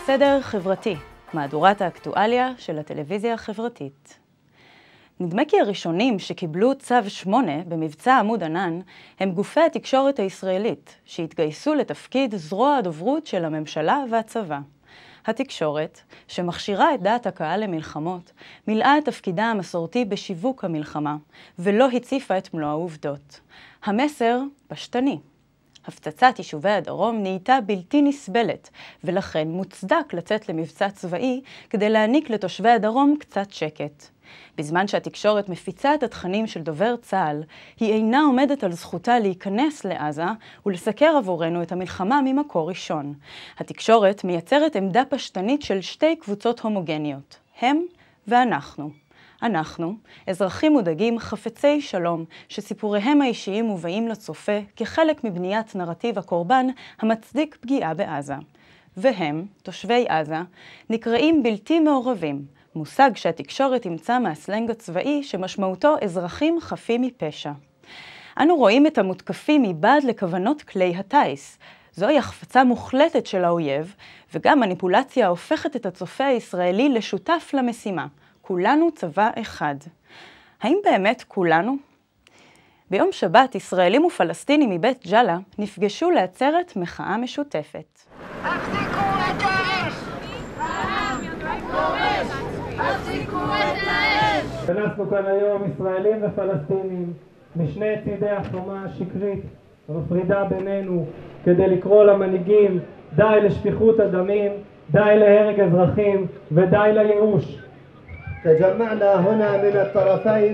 ליל סדר חברתי, מהדורת האקטואליה של הטלוויזיה החברתית. נדמה כי הראשונים שקיבלו צו 8 במבצע עמוד ענן הם גופי התקשורת הישראלית, שהתגייסו לתפקיד זרוע הדוברות של הממשלה והצבא. התקשורת, שמכשירה את דעת הקהל למלחמות, מילאה את תפקידה המסורתי בשיווק המלחמה, ולא הציפה את מלוא העובדות. המסר פשטני. הפצצת יישובי הדרום נהייתה בלתי נסבלת, ולכן מוצדק לצאת למבצע צבאי כדי להעניק לתושבי הדרום קצת שקט. בזמן שהתקשורת מפיצה את התכנים של דובר צה"ל, היא אינה עומדת על זכותה להיכנס לעזה ולסקר עבורנו את המלחמה ממקור ראשון. התקשורת מייצרת עמדה פשטנית של שתי קבוצות הומוגניות, הם ואנחנו. אנחנו, אזרחים מודאגים חפצי שלום, שסיפוריהם האישיים מובאים לצופה כחלק מבניית נרטיב הקורבן המצדיק פגיעה בעזה. והם, תושבי עזה, נקראים בלתי מעורבים, מושג שהתקשורת ימצא מהסלנג הצבאי שמשמעותו אזרחים חפים מפשע. אנו רואים את המותקפים מבעד לכוונות כלי הטייס. זוהי החפצה מוחלטת של האויב, וגם מניפולציה הופכת את הצופה הישראלי לשותף למשימה. כולנו צבא אחד. האם באמת כולנו? ביום שבת, ישראלים ופלסטינים מבית ג'אלה נפגשו לעצרת מחאה משותפת. הפסיקו את האש! הפסיקו את האש! כנסנו כאן היום ישראלים ופלסטינים משני צידי החומה השקרית המפרידה בינינו כדי לקרוא למנהיגים די לשפיכות הדמים, די להרג אזרחים ודי לייאוש. تجمعنا هنا من الطرفين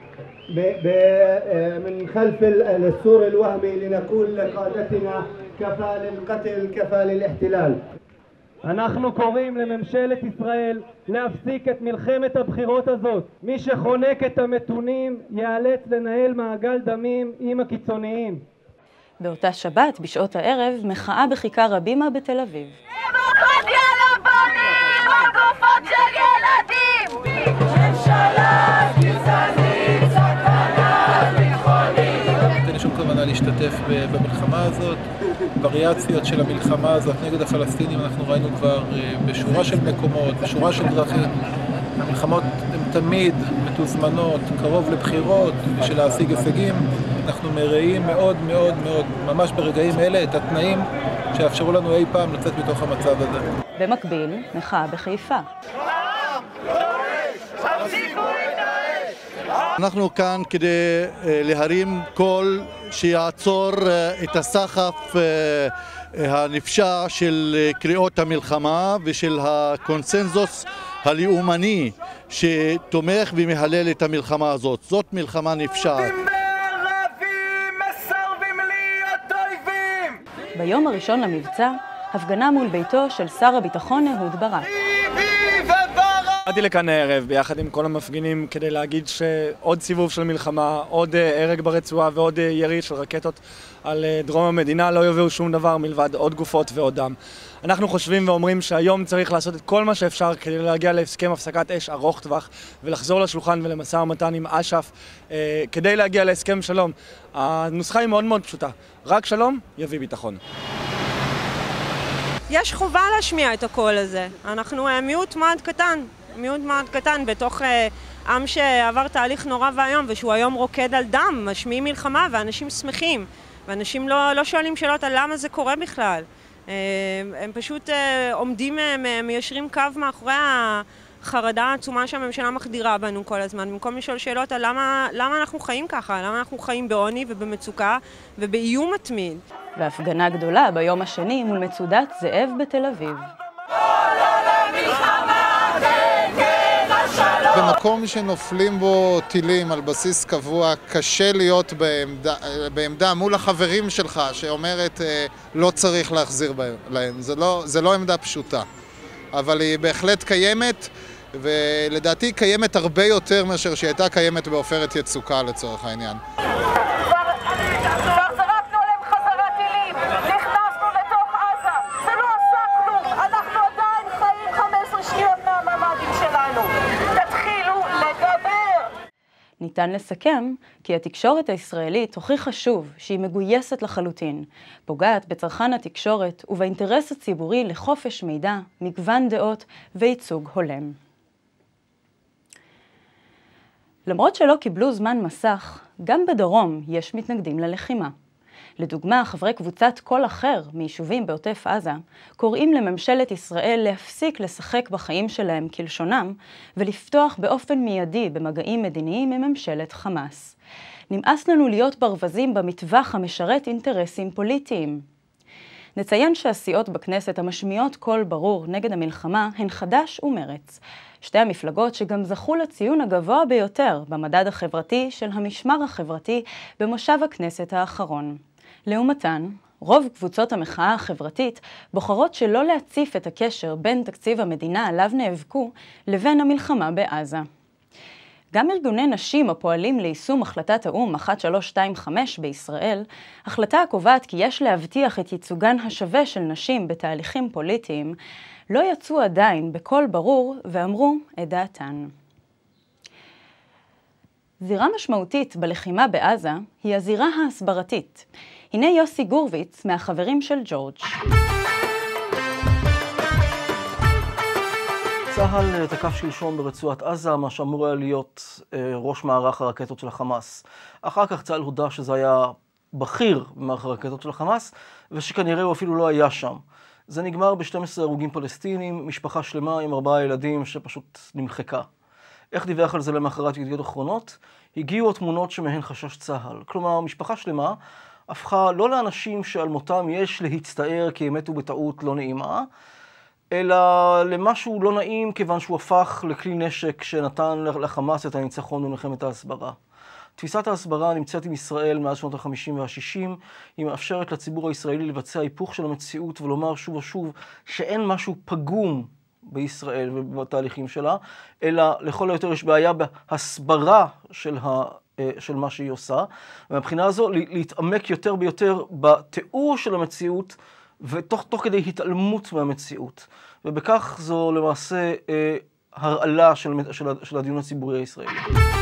من خلف السور الوهمي لنقول لقادتنا كفى للقتل كفى للاحتلال. אנחנו קוראים לממשלת ישראל להפסיק את מלחמת הבחירות הזאת. מי שחונק את המתונים ייאלץ לנהל מעגל דמים עם הקיצוניים. באותה שבת, בשעות הערב, מחאה בכיכר הבימה בתל אביב. דמוקרטיה לא בונים, הגופות של ילדים! ממשלה גזענית, סכנה ביטחונית. אין שום כוונה להשתתף במלחמה הזאת. וריאציות של המלחמה הזאת נגד הפלסטינים אנחנו ראינו כבר בשורה של מקומות, בשורה של דרכים. המלחמות הן תמיד מתוזמנות, קרוב לבחירות, בשביל להשיג הישגים. אנחנו מראים מאוד מאוד מאוד, ממש ברגעים אלה, את התנאים שיאפשרו לנו אי פעם לצאת מתוך המצב הזה. במקביל, מחאה בחיפה. אנחנו כאן כדי להרים קול שיעצור את הסחף הנפשע של קריאות המלחמה ושל הקונסנזוס הלאומני שתומך ומהלל את המלחמה הזאת. זאת מלחמה נפשעת. ביום הראשון למבצע, הפגנה מול ביתו של שר הביטחון אהוד ברק. באתי לכאן הערב ביחד עם כל המפגינים כדי להגיד שעוד סיבוב של מלחמה, עוד הרג ברצועה ועוד ירי של רקטות על דרום המדינה לא יביאו שום דבר מלבד עוד גופות ועוד דם. אנחנו חושבים ואומרים שהיום צריך לעשות את כל מה שאפשר כדי להגיע להסכם הפסקת אש ארוך טווח ולחזור לשולחן ולמשא ומתן עם אש"ף כדי להגיע להסכם שלום. הנוסחה היא מאוד מאוד פשוטה, רק שלום יביא ביטחון. יש חובה להשמיע את הקול הזה. אנחנו מיעוט מאוד קטן בתוך עם שעבר תהליך נורא והיום ושהוא היום רוקד על דם, משמיעים מלחמה ואנשים שמחים ואנשים לא שואלים שאלות על למה זה קורה בכלל. הם פשוט עומדים, מיישרים קו מאחורי החרדה העצומה שהממשלה מחדירה בנו כל הזמן, במקום לשאול שאלות על למה אנחנו חיים ככה, למה אנחנו חיים בעוני ובמצוקה ובאיום מתמיד. והפגנה גדולה ביום השני מול מצודת זאב בתל אביב. במקום שנופלים בו טילים על בסיס קבוע, קשה להיות בעמדה מול החברים שלך שאומרת לא צריך להחזיר להם. זה לא עמדה פשוטה, אבל היא בהחלט קיימת, ולדעתי קיימת הרבה יותר מאשר שהיא הייתה קיימת בעופרת יצוקה לצורך העניין. ניתן לסכם כי התקשורת הישראלית הוכיחה שוב שהיא מגויסת לחלוטין, פוגעת בצרכן התקשורת ובאינטרס הציבורי לחופש מידע, מגוון דעות וייצוג הולם. למרות שלא קיבלו זמן מסך, גם בדרום יש מתנגדים ללחימה. לדוגמה, חברי קבוצת כל אחר מיישובים בעוטף עזה קוראים לממשלת ישראל להפסיק לשחק בחיים שלהם כלשונם ולפתוח באופן מיידי במגעים מדיניים עם ממשלת חמאס. נמאס לנו להיות ברווזים במטווח המשרת אינטרסים פוליטיים. נציין שהסיעות בכנסת המשמיעות קול ברור נגד המלחמה הן חד"ש ומרץ, שתי המפלגות שגם זכו לציון הגבוה ביותר במדד החברתי של המשמר החברתי במושב הכנסת האחרון. לעומתן, רוב קבוצות המחאה החברתית בוחרות שלא להציף את הקשר בין תקציב המדינה עליו נאבקו לבין המלחמה בעזה. גם ארגוני נשים הפועלים ליישום החלטת האו"ם 1325 בישראל, החלטה הקובעת כי יש להבטיח את ייצוגן השווה של נשים בתהליכים פוליטיים, לא יצאו עדיין בקול ברור ואמרו את דעתן. זירה משמעותית בלחימה בעזה היא הזירה ההסברתית. הנה יוסי גורביץ מהחברים של ג'ורג'. צה"ל תקף שלשום ברצועת עזה, מה שאמור היה להיות ראש מערך הרקטות של החמאס. אחר כך צה"ל הודע שזה היה בכיר במערך הרקטות של החמאס, ושכנראה הוא אפילו לא היה שם. זה נגמר ב-12 הרוגים פלסטינים, משפחה שלמה עם 4 ילדים שפשוט נמחקה. איך דיווח על זה למחרת ידיעות אחרונות? הגיעו התמונות שמהן חשש צה"ל. כלומר, משפחה שלמה הפכה לא לאנשים שעל מותם יש להצטער כי הם מתו בטעות לא נעימה, אלא למשהו לא נעים כיוון שהוא הפך לכלי נשק שנתן לחמאס את הניצחון במלחמת ההסברה. תפיסת ההסברה נמצאת עם ישראל מאז שנות ה-50 וה-60, היא מאפשרת לציבור הישראלי לבצע היפוך של המציאות ולומר שוב ושוב שאין משהו פגום בישראל ובתהליכים שלה, אלא לכל היותר יש בעיה בהסברה של מה שהיא עושה, ומבחינה הזו להתעמק יותר ויותר בתיאור של המציאות ותוך כדי התעלמות מהמציאות. ובכך זו למעשה הרעלה של הדיון הציבורי הישראלי.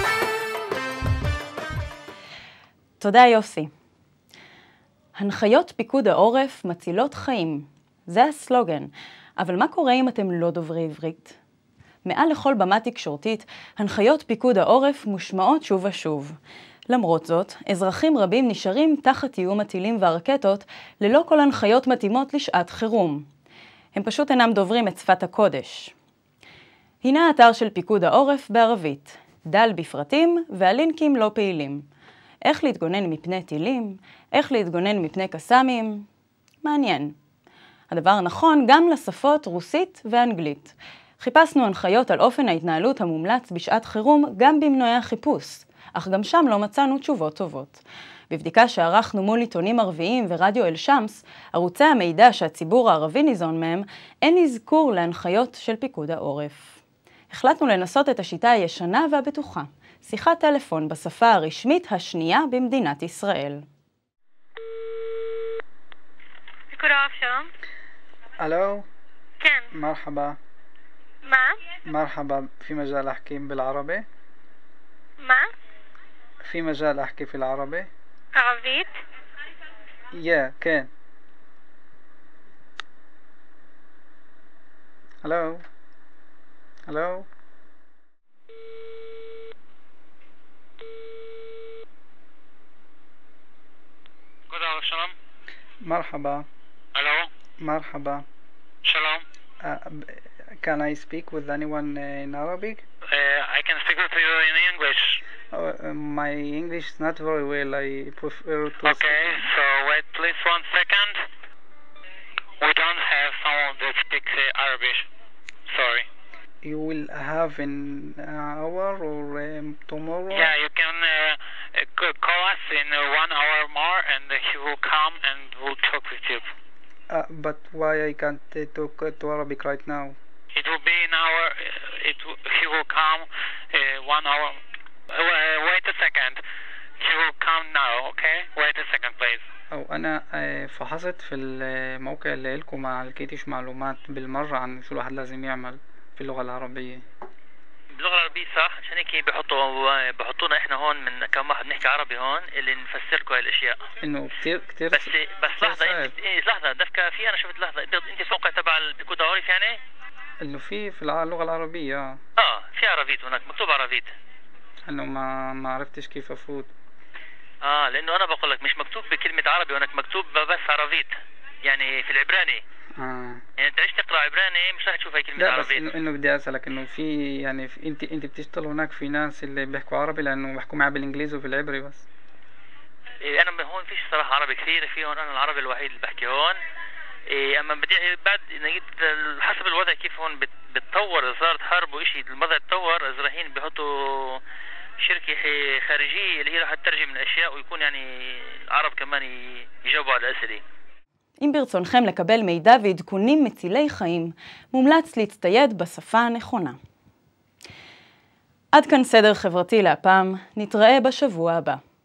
תודה יוסי. הנחיות פיקוד העורף מצילות חיים. זה הסלוגן. אבל מה קורה אם אתם לא דוברי עברית? מעל לכל במה תקשורתית, הנחיות פיקוד העורף מושמעות שוב ושוב. למרות זאת, אזרחים רבים נשארים תחת איום הטילים והרקטות ללא כל הנחיות מתאימות לשעת חירום. הם פשוט אינם דוברים את שפת הקודש. הנה האתר של פיקוד העורף בערבית, דל בפרטים והלינקים לא פעילים. איך להתגונן מפני טילים, איך להתגונן מפני קסאמים. מעניין. הדבר נכון גם לשפות רוסית ואנגלית. חיפשנו הנחיות על אופן ההתנהלות המומלץ בשעת חירום גם במנועי החיפוש, אך גם שם לא מצאנו תשובות טובות. בבדיקה שערכנו מול עיתונים ערביים ורדיו אל-שמס, ערוצי המידע שהציבור הערבי ניזון מהם, אין אזכור להנחיות של פיקוד העורף. החלטנו לנסות את השיטה הישנה והבטוחה, שיחת טלפון בשפה הרשמית השנייה במדינת ישראל. פיקוד העורף, שלום. الو כן. مرحبا. מה? مرحبا، في مجال احكي بالعربي؟ מה? في مجال احكي في العربي؟ ערבית? כן. الو الو פיקוד העורף, שלום. مرحبا. الو. مرحبا. שלום. Can I speak with anyone in Arabic? I can speak with you in English. My English is not very well. I prefer to Okay, so wait please 1 second. We don't have someone that speaks Arabic. Sorry. You will have in an hour or tomorrow? Yeah, you can call us in 1 hour more and he will come and will talk with you. But why I can't talk to Arabic right now? It will be an hour. He will come 1 hour. Wait a second. He will come now, okay? Wait a second, please. أنا فحصت في الموقع اللي لكم ما لقيتش معلومات بالمرة عن شو الواحد لازم يعمل في اللغة العربية. باللغة العربية صح، عشان هيك بحطونا احنا هون من كم واحد نحكي عربي هون اللي نفسر لكم هاي الاشياء. انه كثير بس لحظة لحظة دفكة في انا شفت لحظة انت موقع تبع البيكود عارف يعني؟ انه في اللغة العربية في عربيت هناك مكتوب عربيت. انه ما عرفتش كيف افوت. لانه انا بقول لك مش مكتوب بكلمة عربي هناك مكتوب بس عربيت يعني في العبراني. يعني انت ليش تقرا عبراني مش راح تشوف هاي كلمة عربيت. لا بس انه بدي اسالك انه في يعني انت بتشتغل هناك في ناس اللي بيحكوا عربي لانه بيحكوا معي بالانجليزي وبالعبري بس. انا هون فيش صراحة عربي كثير في هون، انا العربي الوحيد اللي بحكي هون. اما بدي بعد حسب الوضع كيف هون بتطور، اذا صارت حرب وإشي الوضع تطور، اذا رايحين بيحطوا شركة خارجية اللي هي راح تترجم الاشياء ويكون يعني العرب كمان يجاوبوا على الاسئلة. אם ברצונכם לקבל מידע ועדכונים מצילי חיים, מומלץ להצטייד בשפה הנכונה. עד כאן סדר חברתי להפעם, נתראה בשבוע הבא.